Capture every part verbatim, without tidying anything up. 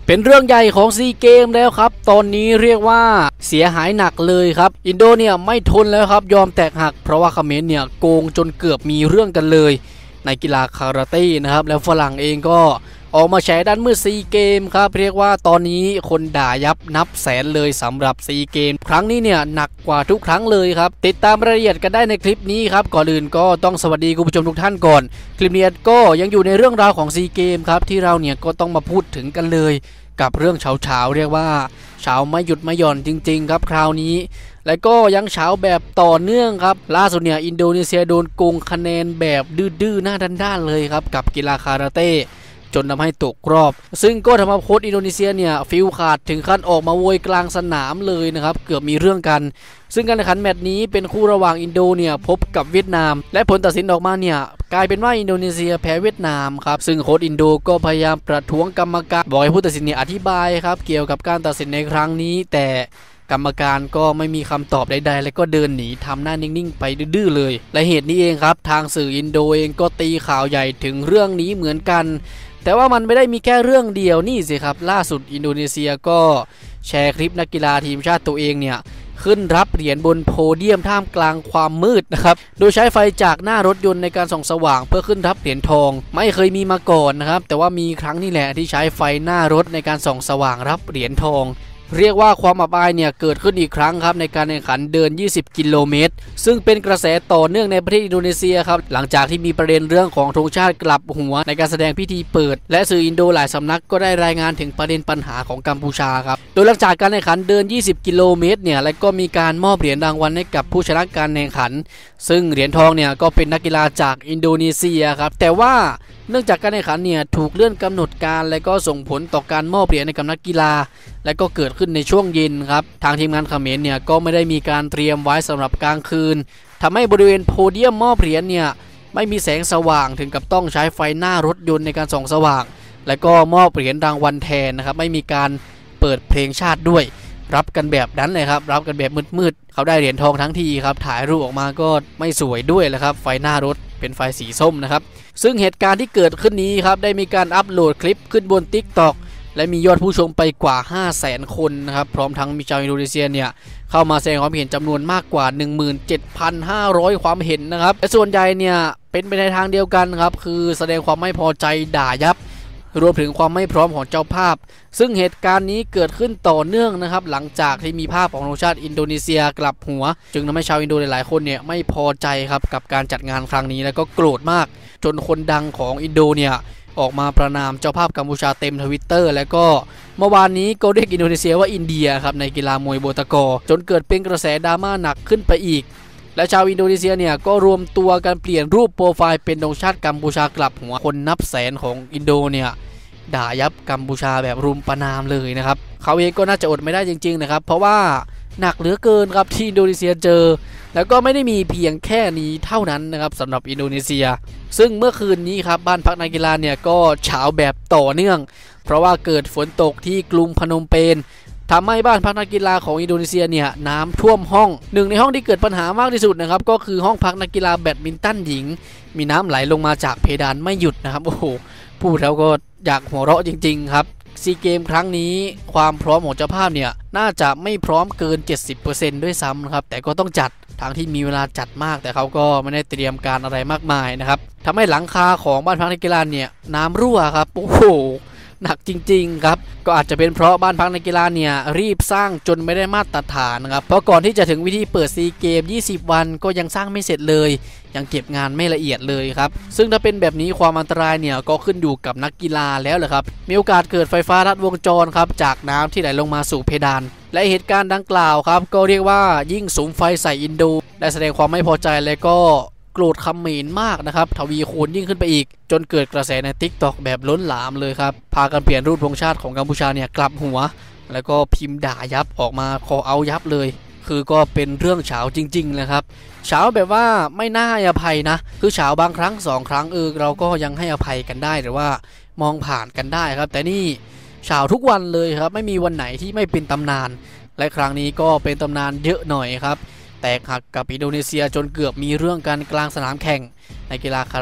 เป็นเรื่องใหญ่ของซีเกมแล้วครับตอนนี้เรียกว่าเสียหายหนักเลยครับอินโดเนี่ยไม่ทนแล้วครับยอมแตกหักเพราะว่าเขมรเนี่ยโกงจนเกือบมีเรื่องกันเลยในกีฬาคาราเต้นะครับแล้วฝรั่งเองก็ออกมาแฉด้านมืดซีเกมครับเรียกว่าตอนนี้คนด่ายับนับแสนเลยสำหรับซีเกมครั้งนี้เนี่ยหนักกว่าทุกครั้งเลยครับติดตามรายละเอียดกันได้ในคลิปนี้ครับก่อนอื่นก็ต้องสวัสดีคุณผู้ชมทุกท่านก่อนคลิปนี้ก็ยังอยู่ในเรื่องราวของซีเกมครับที่เราเนี่ยก็ต้องมาพูดถึงกันเลยกับเรื่องเฉาเฉาเรียกว่าเฉาไม่หยุดไม่หย่อนจริงๆครับคราวนี้และก็ยังเฉาแบบต่อเนื่องครับล่าสุดเนี่ยอินโดนีเซียโดนโกงคะแนนแบบดื้อๆหน้าด้านๆเลยครับกับกีฬาคาราเต้จนทำให้ตกรอบซึ่งก็ทำให้โค้ชอินโดนีเซียเนี่ยฟิลขาดถึงขั้นออกมาโวยกลางสนามเลยนะครับเกือบมีเรื่องกันซึ่งการแข่งขันแมตช์นี้เป็นคู่ระหว่างอินโดเนี่ยพบกับเวียดนามและผลตัดสินออกมาเนี่ยกลายเป็นว่าอินโดนีเซียแพ้เวียดนามครับซึ่งโค้ชอินโดก็พยายามประท้วงกรรมการบอกให้ผู้ตัดสินเนี่ยอธิบายครับเกี่ยวกับการตัดสินในครั้งนี้แต่กรรมการก็ไม่มีคำตอบใดๆและก็เดินหนีทำหน้านิ่งๆไปดื้อๆเลยและเหตุนี้เองครับทางสื่ออินโดเองก็ตีข่าวใหญ่ถึงเรื่องนี้เหมือนกันแต่ว่ามันไม่ได้มีแค่เรื่องเดียวนี่สิครับล่าสุดอินโดนีเซียก็แชร์คลิปนักกีฬาทีมชาติตัวเองเนี่ยขึ้นรับเหรียญบนโพเดียมท่ามกลางความมืดนะครับโดยใช้ไฟจากหน้ารถยนต์ในการส่องสว่างเพื่อขึ้นรับเหรียญทองไม่เคยมีมาก่อนนะครับแต่ว่ามีครั้งนี้แหละที่ใช้ไฟหน้ารถในการส่องสว่างรับเหรียญทองเรียกว่าความอับอายเนี่ยเกิดขึ้นอีกครั้งครับในการแข่งขันเดินยี่สิบกิโลเมตรซึ่งเป็นกระแสต่อเนื่องในประเทศอินโดนีเซียครับหลังจากที่มีประเด็นเรื่องของธงชาติกลับหัวในการแสดงพิธีเปิดและสื่ออินโดหลายสำนักก็ได้รายงานถึงประเด็นปัญหาของกัมพูชาครับโดยหลังจากการแข่งขันเดินยี่สิบกิโลเมตรเนี่ยและก็มีการมอบเหรียญรางวัลให้กับผู้ชนะการแข่งขันซึ่งเหรียญทองเนี่ยก็เป็นนักกีฬาจากอินโดนีเซียครับแต่ว่าเนื่องจากการแข่งขันเนี่ยถูกเลื่อนกำหนดการและก็ส่งผลต่อการมอบเหรียญให้กับนักกีฬาและก็เกิดขึ้นในช่วงเย็นครับทางทีมงานเขมรเนี่ยก็ไม่ได้มีการเตรียมไว้สำหรับกลางคืนทำให้บริเวณโพเดียมมอบเหรียญเนี่ยไม่มีแสงสว่างถึงกับต้องใช้ไฟหน้ารถยนต์ในการส่องสว่างและก็มอบเหรียญรางวัลแทนนะครับไม่มีการเปิดเพลงชาติด้วยรับกันแบบนั้นเลยครับรับกันแบบมืดๆเขาได้เหรียญทองทั้งทีครับถ่ายรูปออกมาก็ไม่สวยด้วยแหละครับไฟหน้ารถเป็นไฟสีส้มนะครับซึ่งเหตุการณ์ที่เกิดขึ้นนี้ครับได้มีการอัปโหลดคลิปขึ้นบน ติ๊กต็อก และมียอดผู้ชมไปกว่า ห้าแสน คนนะครับพร้อมทั้งมีชาวอินโดนีเซียเนี่ยเข้ามาแสดงความเห็นจำนวนมากกว่า หนึ่งหมื่นเจ็ดพันห้าร้อย ความเห็นนะครับและส่วนใหญ่เนี่ยเป็นไปในทางเดียวกันครับคือแสดงความไม่พอใจด่ายับรวมถึงความไม่พร้อมของเจ้าภาพซึ่งเหตุการณ์นี้เกิดขึ้นต่อเนื่องนะครับหลังจากที่มีภาพของธงชาติอินโดนีเซียกลับหัวจึงทำให้ชาวอินโดหลายๆคนเนี่ยไม่พอใจครับกับการจัดงานครั้งนี้แล้วก็โกรธมากจนคนดังของอินโดเนี่ยออกมาประนามเจ้าภาพกัมพูชาเต็มทวิตเตอร์แล้วก็เมื่อวานนี้ก็เรียกอินโดนีเซียว่าอินเดียครับในกีฬามวยโบตะกอจนเกิดเป็นกระแสดราม่าหนักขึ้นไปอีกและชาวอินโดนีเซียเนี่ยก็รวมตัวกันเปลี่ยนรูปโปรไฟล์เป็นธงชาติกัมพูชากลับหัวคนนับแสนของอินโดเนี่ยด่ายับกัมพูชาแบบรุมประนามเลยนะครับเขาเองก็น่าจะอดไม่ได้จริงๆนะครับเพราะว่าหนักเหลือเกินครับที่อินโดนีเซียเจอแล้วก็ไม่ได้มีเพียงแค่นี้เท่านั้นนะครับสำหรับอินโดนีเซียซึ่งเมื่อคืนนี้ครับบ้านพักนักกีฬาเนี่ยก็เฉาแบบต่อเนื่องเพราะว่าเกิดฝนตกที่กรุงพนมเปญทำให้บ้านพักนักกีฬาของอินโดนีเซียเนี่ยน้ำท่วมห้องหนึ่งในห้องที่เกิดปัญหามากที่สุดนะครับก็คือห้องพักนักกีฬาแบดมินตันหญิงมีน้ำไหลลงมาจากเพดานไม่หยุดนะครับโอ้โหพูดแล้วก็อยากหัวเราะจริงๆครับซีเกมครั้งนี้ความพร้อมของเจ้าภาพเนี่ยน่าจะไม่พร้อมเกิน เจ็ดสิบเปอร์เซ็นต์ ด้วยซ้ำนะครับแต่ก็ต้องจัดทางที่มีเวลาจัดมากแต่เขาก็ไม่ได้เตรียมการอะไรมากมายนะครับทำให้หลังคาของบ้านพักนักกีฬาเนี่ยน้ำรั่วครับโอ้โหหนักจริงๆครับก็อาจจะเป็นเพราะบ้านพักนักกีฬาเนี่ยรีบสร้างจนไม่ได้มาตรฐานนะครับเพราะก่อนที่จะถึงวิธีเปิดซีเกมยี่สิบวันก็ยังสร้างไม่เสร็จเลยยังเก็บงานไม่ละเอียดเลยครับซึ่งถ้าเป็นแบบนี้ความอันตรายเนี่ยก็ขึ้นอยู่กับนักกีฬาแล้วแหละครับมีโอกาสเกิดไฟฟ้าลัดวงจรครับจากน้ำที่ไหลลงมาสู่เพดานและเหตุการณ์ดังกล่าวครับก็เรียกว่ายิ่งสุมไฟใส่อินโดได้แสดงความไม่พอใจและก็โกรธเขมรมากนะครับทวีคูณยิ่งขึ้นไปอีกจนเกิดกระแสใน ติ๊กต็อก แบบล้นหลามเลยครับพากันเปลี่ยนรูปธงชาติของกัมพูชาเนี่ยกลับหัวแล้วก็พิมพ์ด่ายับออกมาคอเอายับเลยคือก็เป็นเรื่องเฉาจริงๆเลยครับเฉาแบบว่าไม่น่าให้อภัยนะคือเฉาบางครั้งสองครั้งเออเราก็ยังให้อภัยกันได้หรือว่ามองผ่านกันได้ครับแต่นี่เฉาทุกวันเลยครับไม่มีวันไหนที่ไม่เป็นตำนานและครั้งนี้ก็เป็นตำนานเยอะหน่อยครับแตกหักกับอินโดนีเซียจนเกือบมีเรื่องกันกลางสนามแข่งในกีฬาคาราเต้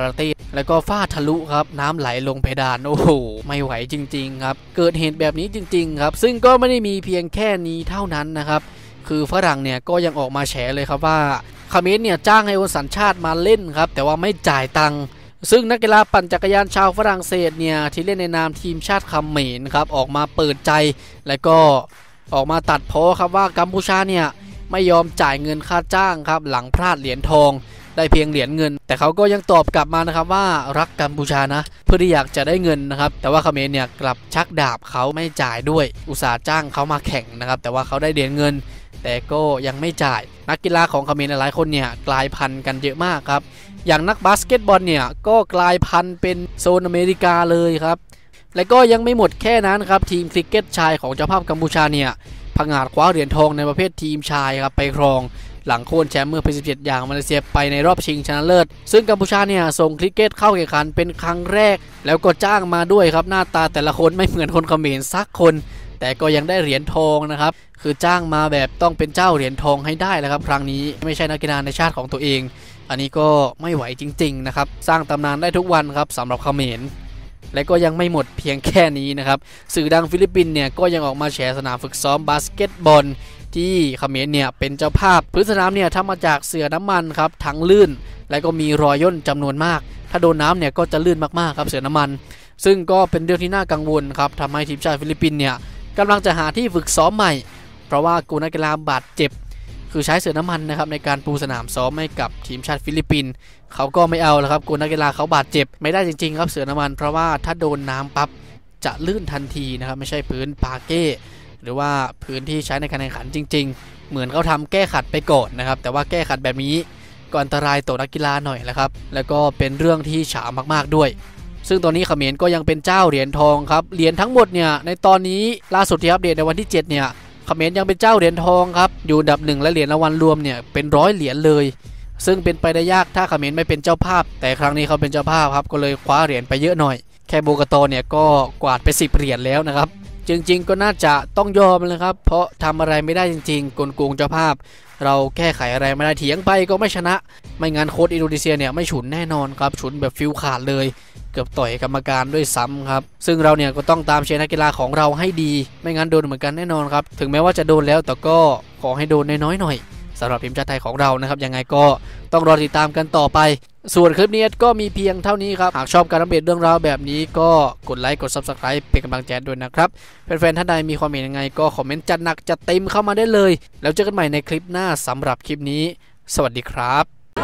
แล้วก็ฝ้าทะลุครับน้ำไหลลงเพดานโอ้โหไม่ไหวจริงๆครับเกิดเหตุแบบนี้จริงๆครับซึ่งก็ไม่ได้มีเพียงแค่นี้เท่านั้นนะครับคือฝรั่งเนี่ยก็ยังออกมาแฉเลยครับว่าเขมรเนี่ยจ้างให้คนสัญชาติมาเล่นครับแต่ว่าไม่จ่ายตังค์ซึ่งนักกีฬาปั่นจักรยานชาวฝรั่งเศสเนี่ยที่เล่นในนามทีมชาติเขมรครับออกมาเปิดใจและก็ออกมาตัดพ้อครับว่ากัมพูชาเนี่ยไม่ยอมจ่ายเงินค่าจ้างครับหลังพลาดเหรียญทองได้เพียงเหรียญเงินแต่เขาก็ยังตอบกลับมานะครับว่ารักกัมพูชานะเพื่อที่อยากจะได้เงินนะครับแต่ว่าเขมรเนี่ยกลับชักดาบเขาไม่จ่ายด้วยอุตส่าห์จ้างเขามาแข่งนะครับแต่ว่าเขาได้เหรียญเงินแต่ก็ยังไม่จ่ายนักกีฬาของเขมรหลายคนเนี่ยกลายพันธุ์กันเยอะมากครับอย่างนักบาสเกตบอลเนี่ยก็กลายพันธุ์เป็นโซนอเมริกาเลยครับและก็ยังไม่หมดแค่นั้นครับทีมคริกเก็ตชายของเจ้าภาพกัมพูชาเนี่ยผงาดคว้าเหรียญทองในประเภททีมชายครับไปครองหลังโค่นแชมป์เมื่อปีสิบเจ็ดอย่างมาเลเซียไปในรอบชิงชนะเลิศซึ่งกัมพูชาเนี่ยส่งคริกเก็ตเข้าแข่งขันเป็นครั้งแรกแล้วก็จ้างมาด้วยครับหน้าตาแต่ละคนไม่เหมือนคนเขมรสักคนแต่ก็ยังได้เหรียญทองนะครับคือจ้างมาแบบต้องเป็นเจ้าเหรียญทองให้ได้แล้วครับครั้งนี้ไม่ใช่นักกีฬาในชาติของตัวเองอันนี้ก็ไม่ไหวจริงๆนะครับสร้างตำนานได้ทุกวันครับสำหรับเขมรและก็ยังไม่หมดเพียงแค่นี้นะครับสื่อดังฟิลิปปินส์เนี่ยก็ยังออกมาแฉสนามฝึกซ้อมบาสเกตบอลที่เขมรเนี่ยเป็นเจ้าภาพพื้นสนามเนี่ยทำมาจากเสื่อน้ำมันครับทั้งลื่นและก็มีรอยย่นจำนวนมากถ้าโดนน้ำเนี่ยก็จะลื่นมากๆครับเสื่อน้ำมันซึ่งก็เป็นเรื่องที่น่ากังวลครับทำให้ทีมชาติฟิลิปปินส์เนี่ยกำลังจะหาที่ฝึกซ้อมใหม่เพราะว่ากูนักกีฬาบาดเจ็บคือใช้เสื่อน้ำมันนะครับในการปูสนามซ้อมให้กับทีมชาติฟิลิปปินส์เขาก็ไม่เอาแล้วครับกูนักกีฬาเขาบาดเจ็บไม่ได้จริงๆครับเสื่อน้ำมันเพราะว่าถ้าโดนน้ำปั๊บจะลื่นทันทีนะครับไม่ใช่พื้นปาเก้หรือว่าพื้นที่ใช้ในการแข่งขันจริงๆเหมือนเขาทำแก้ขัดไปก่อนนะครับแต่ว่าแก้ขัดแบบนี้ก็อันตรายต่อนักกีฬาหน่อยแหละครับแล้วก็เป็นเรื่องที่ฉามากๆด้วยซึ่งตอนนี้เขมรก็ยังเป็นเจ้าเหรียญทองครับเหรียญทั้งหมดเนี่ยในตอนนี้ล่าสุดที่อัปเดตในวันที่เจ็ดเนี่ยเขมรยังเป็นเจ้าเหรียญทองครับอยู่อันดับหนึ่งและเหรียญรางวัลรวมเนี่ยเป็นร้อยเหรียญเลยซึ่งเป็นไปได้ยากถ้าเขมรไม่เป็นเจ้าภาพแต่ครั้งนี้เขาเป็นเจ้าภาพครับก็เลยคว้าเหรียญไปเยอะหน่อยแค่โบกตเนี่ยก็กวาดไปสิบเหรียญแล้วนะครับจริงๆก็น่าจะต้องยอมเลยครับเพราะทำอะไรไม่ได้จริงๆกลโกงเจ้าภาพเราแก้ไขอะไรไม่ได้เถียงไปก็ไม่ชนะไม่งั้นโค้ชอินโดนีเซียเนี่ยไม่ฉุนแน่นอนครับฉุนแบบฟิลขาดเลยเกือบต่อยกรรมการด้วยซ้ำครับซึ่งเราเนี่ยก็ต้องตามเชียร์นักกีฬาของเราให้ดีไม่งั้นโดนเหมือนกันแน่นอนครับถึงแม้ว่าจะโดนแล้วแต่ก็ขอให้โดนน้อยๆหน่อยสำหรับทีมชาติไทยของเรานะครับยังไงก็ต้องรอติดตามกันต่อไปส่วนคลิปนี้ก็มีเพียงเท่านี้ครับหากชอบการอัปเดตเรื่องราวแบบนี้ก็กดไลค์กด ซับสไครบ์ เป็นกำลังใจด้วยนะครับแฟนๆท่านใดมีความเห็นยังไงก็คอมเมนต์จัดหนักจัดเต็มเข้ามาได้เลยแล้วเจอกันใหม่ในคลิปหน้าสำหรับคลิปนี้สวัสดีครับ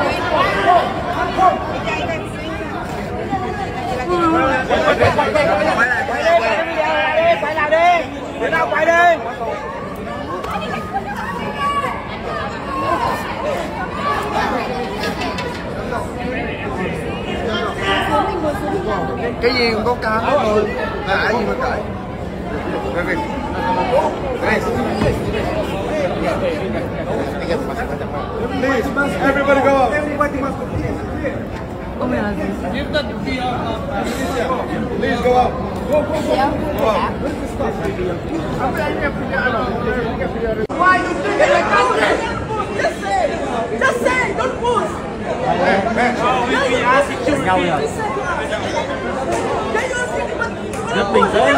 cái gì cũng có cá hết rồi là ai gì mà cãi đây please everybody go up everybody must please go up go go go why you think it just say just say don't push nhau rồi rất bình tĩnh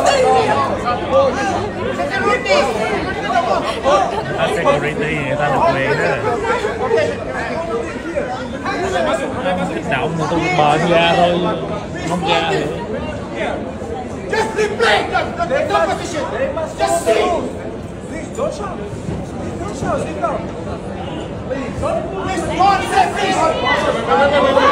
security người ta được quyền đó kích động người tôi bờ ra thôi không ra nữa just replay the position just see please don't shout don't shout sit down please please one second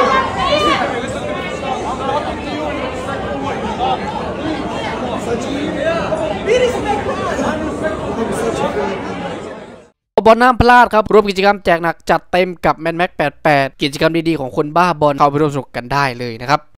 บอลน้ำพลาดครับร่วมกิจกรรมแจกหนักจัดเต็มกับแมนแม็กแปดสิบแปดกิจกรรมดีๆของคนบ้าบอลเข้าไปร่วมสนุกกันได้เลยนะครับ